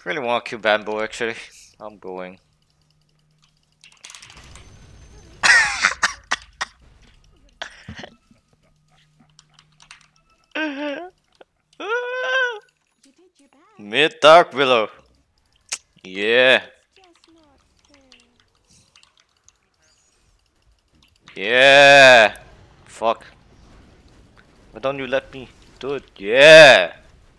really want to kill Bamboo actually. I'm going. Mid Dark Willow. Yeah. Yeah. Fuck. Why don't you let me do it? Yeah.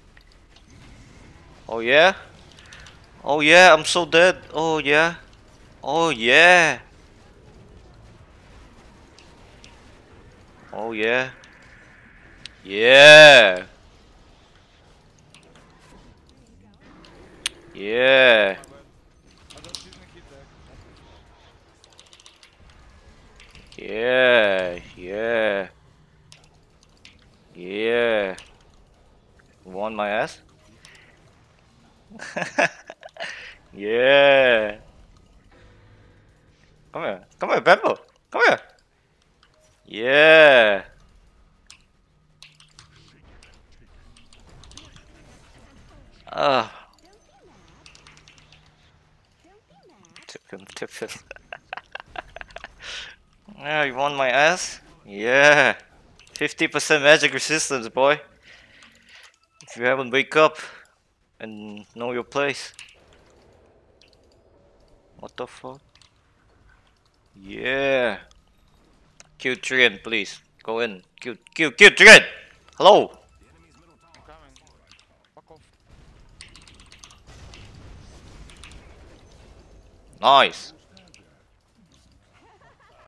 Oh yeah. Oh yeah. I'm so dead. Oh yeah. Oh yeah. Oh yeah. Yeah. Yeah. Yeah. Yeah. Yeah. You want my ass? Yeah. Come here. Come here, Bambo. Come here. Yeah. Ah. Tip him, tip him. Yeah, you want my ass? Yeah. 50% magic resistance, boy. If you haven't wake up and know your place. What the fuck? Yeah. Kill Trian, please. Go in. Kill Trian! Hello! I'm coming. Fuck off. Nice.